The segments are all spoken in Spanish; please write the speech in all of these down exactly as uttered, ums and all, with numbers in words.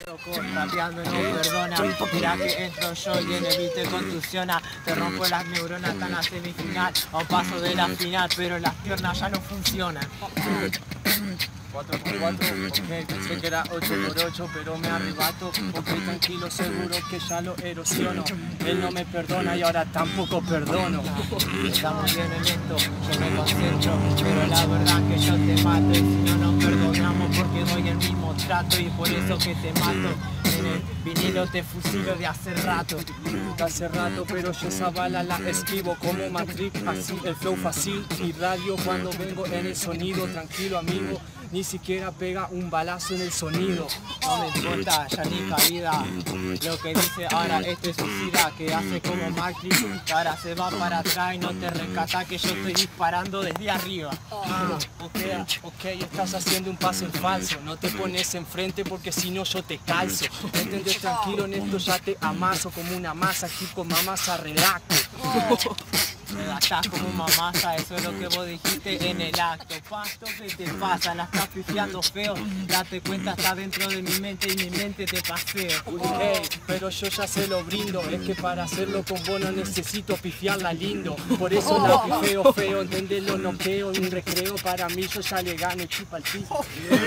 Rapeando no perdona, mira que entro yo y en el beat te contusiona. Te rompo las neuronas tan a semifinal, a un paso de la final, pero las piernas ya no funcionan. cuatro por cuatro, ok, pensé que era ocho por ocho, pero me arrebato. Ok, tranquilo, seguro que ya lo erosiono. Él no me perdona y ahora tampoco perdono. Estamos bien en esto, yo me concentro, pero la verdad que yo te mato. Y si no nos perdonamos porque doy el mismo trato, y por eso que te mato. En el vinilo te fusilo de hace rato. De hace rato, pero yo esa bala la esquivo como Matrix, así el flow fácil y radio cuando vengo en el sonido. Tranquilo amigo, ni siquiera pega un balazo en el sonido. No me importa ya ni cabida lo que dice ahora este suicida, que hace como Matrix, que ahora se va para atrás y no te rescata, que yo estoy disparando desde arriba. Ah, ok, ok, estás haciendo un paso en falso, no te pones enfrente porque si no yo te calzo. ¿Entendés? Tranquilo, en esto ya te amaso como una masa, aquí con mamasa relajo. Me gastás como mamasa, eso es lo que vos dijiste en el acto. Pasto, ¿qué te pasa? La estás pifiando feo. Date cuenta, está dentro de mi mente y mi mente te paseo. Hey, pero yo ya se lo brindo. Es que para hacerlo con vos no necesito pifiarla lindo. Por eso la pifeo feo, ¿entendés? Lo noqueo. Un recreo para mí, yo ya le gano, chupa el piso.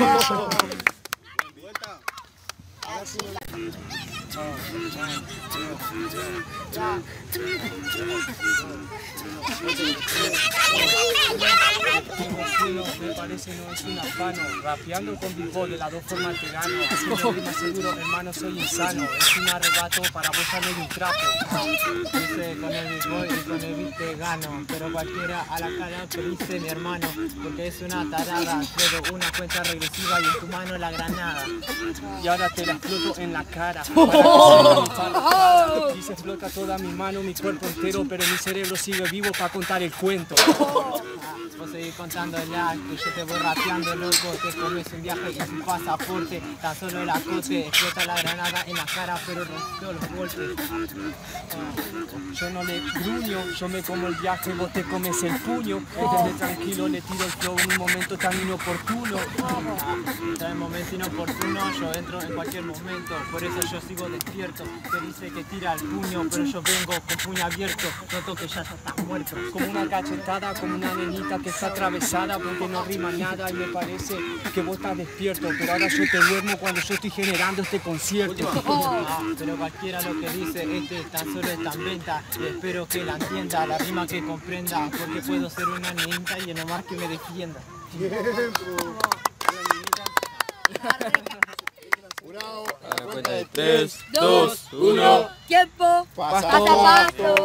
Me parece no es un afano, rapeando con Big de las dos formas te gano. Haciendo rima seguro, hermano, soy insano. Es un arrebato, para vos ya no hay un trapo. Dice con el Big Boy y con el beat te gano, pero cualquiera a la cara que dice mi hermano, porque es una tarada. Luego una cuenta regresiva y en tu mano la granada. Y ahora te la exploto en la cara. Y se explota toda mi mano, mi cuerpo entero, pero mi cerebro sigue vivo para contar el cuento. Vos seguís contando el acto, yo te voy rapeando, loco. Te comes un viaje y sin pasaporte, tan solo el acote. Explota la granada en la cara, pero resisto los golpes. Yo no le gruño, yo me como el viaje, vos te comes el puño. Entendés, tranquilo, le tiro el flow en un momento tan inoportuno. En un momento inoportuno, yo entro en cualquier momento, por eso yo sigo despierto. Te dice que tira el puño, pero yo vengo con puño abierto. Noto que ya estás muerto. Como una cachetada, como una nenita que está atravesada porque no rima nada y me parece que vos estás despierto. Pero ahora yo te duermo cuando yo estoy generando este concierto. Ah, pero cualquiera lo que dice, este tan solo está en venta. Y espero que la entienda, la rima que comprenda, porque puedo ser una nenita y nomás que me defienda. A la cuenta de tres, dos, uno. Tiempo. Paso. Paso a paso.